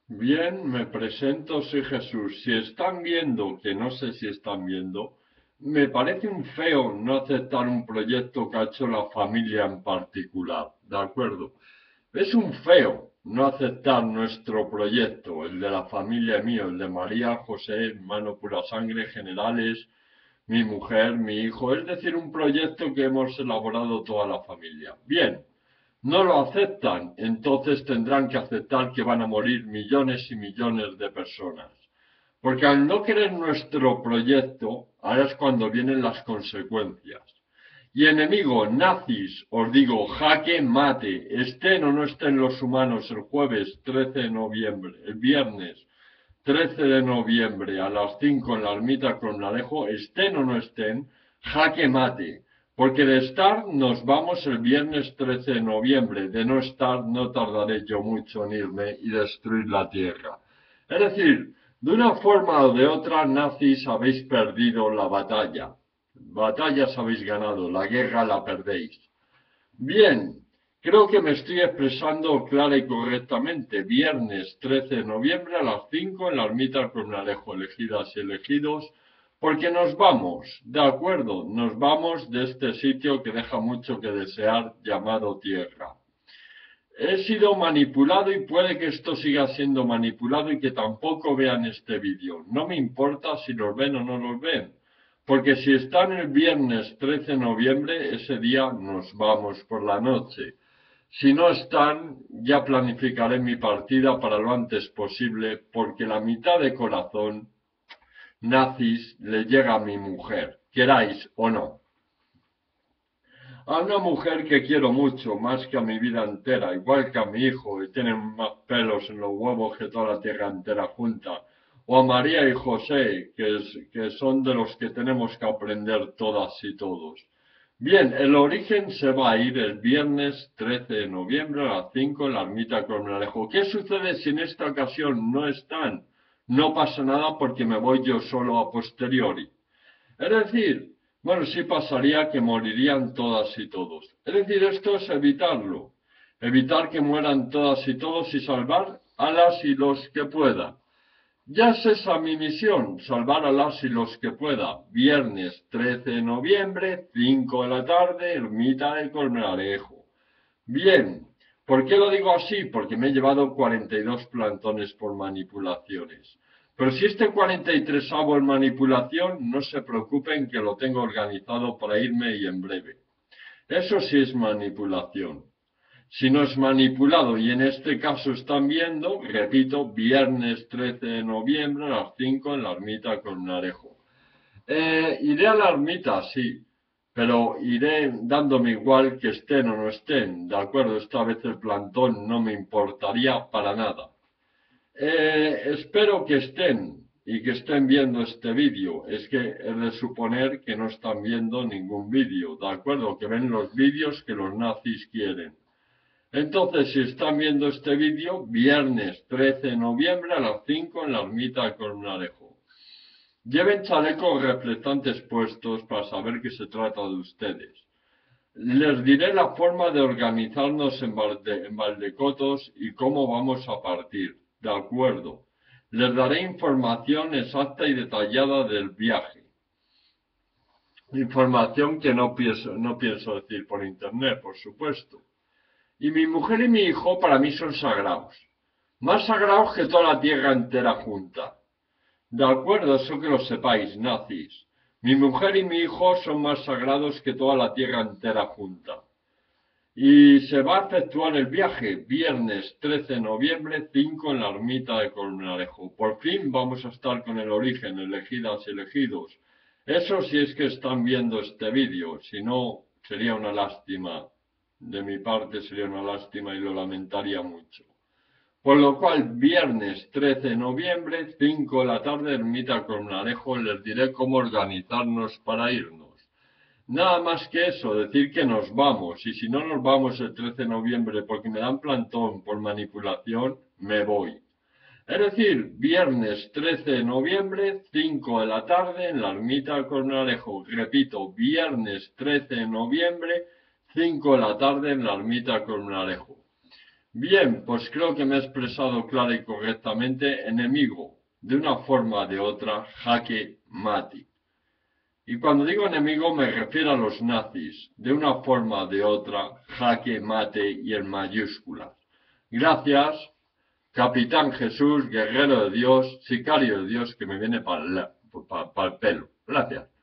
Bien, me presento, soy Jesús. Si están viendo, que no sé si están viendo, me parece un feo no aceptar un proyecto que ha hecho la familia en particular, ¿de acuerdo? Es un feo no aceptar nuestro proyecto, el de la familia mío, el de María, José, hermano pura sangre, generales, mi mujer, mi hijo, es decir, un proyecto que hemos elaborado toda la familia. Bien, no lo aceptan, entonces tendrán que aceptar que van a morir millones y millones de personas. Porque al no querer nuestro proyecto, ahora es cuando vienen las consecuencias. Y enemigo, nazis, os digo, jaque mate, estén o no estén los humanos el jueves 13 de noviembre, el viernes 13 de noviembre a las 5 en la ermita Cornalejo, estén o no estén, jaque mate. Porque de estar nos vamos el viernes 13 de noviembre, de no estar no tardaré yo mucho en irme y destruir la tierra. Es decir, de una forma o de otra, nazis, habéis perdido la batalla. Batallas habéis ganado, la guerra la perdéis. Bien, creo que me estoy expresando clara y correctamente. Viernes 13 de noviembre a las 5 en la ermita Cornalejo, elegidas y elegidos, porque nos vamos, de acuerdo, nos vamos de este sitio que deja mucho que desear, llamado Tierra. He sido manipulado y puede que esto siga siendo manipulado y que tampoco vean este vídeo. No me importa si los ven o no los ven, porque si están el viernes 13 de noviembre, ese día nos vamos por la noche. Si no están, ya planificaré mi partida para lo antes posible, porque la mitad de corazón nazis le llega a mi mujer, queráis o no. A una mujer que quiero mucho, más que a mi vida entera, igual que a mi hijo, y tienen más pelos en los huevos que toda la tierra entera junta. O a María y José, que son de los que tenemos que aprender todas y todos. Bien, el origen se va a ir el viernes 13 de noviembre a las 5 en la ermita Cornalejo. ¿Qué sucede si en esta ocasión no están? No pasa nada porque me voy yo solo a posteriori. Es decir, bueno, sí pasaría que morirían todas y todos. Es decir, esto es evitarlo. Evitar que mueran todas y todos y salvar a las y los que pueda. Ya es esa mi misión, salvar a las y los que pueda. Viernes 13 de noviembre, 5 de la tarde, ermita de Colmenarejo. Bien, ¿por qué lo digo así? Porque me he llevado 42 plantones por manipulaciones. Pero si este 43º en manipulación, no se preocupen que lo tengo organizado para irme y en breve. Eso sí es manipulación. Si no es manipulado, y en este caso están viendo, repito, viernes 13 de noviembre a las 5 en la ermita Colmenarejo. Iré a la ermita, sí, pero iré dándome igual que estén o no estén, ¿de acuerdo? Esta vez el plantón no me importaría para nada. Espero que estén y que estén viendo este vídeo. Es que es de suponer que no están viendo ningún vídeo, ¿de acuerdo? Que ven los vídeos que los nazis quieren. Entonces, si están viendo este vídeo, viernes 13 de noviembre a las 5 en la ermita de Colmenarejo. Lleven chalecos reflectantes puestos para saber que se trata de ustedes. Les diré la forma de organizarnos en Valdecotos y cómo vamos a partir. De acuerdo. Les daré información exacta y detallada del viaje. Información que no pienso decir por internet, por supuesto. Y mi mujer y mi hijo para mí son sagrados. Más sagrados que toda la tierra entera junta. De acuerdo, eso que lo sepáis, nazis. Mi mujer y mi hijo son más sagrados que toda la tierra entera junta. Y se va a efectuar el viaje, viernes 13 de noviembre, 5 en la ermita de Colmenarejo. Por fin vamos a estar con el origen, elegidas y elegidos. Eso si es que están viendo este vídeo, si no, sería una lástima. De mi parte sería una lástima y lo lamentaría mucho. Por lo cual, viernes 13 de noviembre, 5 de la tarde, ermita Colmenarejo, les diré cómo organizarnos para irnos. Nada más que eso, decir que nos vamos, y si no nos vamos el 13 de noviembre porque me dan plantón por manipulación, me voy. Es decir, viernes 13 de noviembre, 5 de la tarde, en la ermita Colmenarejo. Repito, viernes 13 de noviembre, 5 de la tarde, en la ermita Colmenarejo. Bien, pues creo que me he expresado clara y correctamente. Enemigo, de una forma o de otra, jaque mate. Y cuando digo enemigo me refiero a los nazis, de una forma o de otra, jaque mate y en mayúsculas. Gracias, Capitán Jesús, guerrero de Dios, sicario de Dios, que me viene para el pelo. Gracias.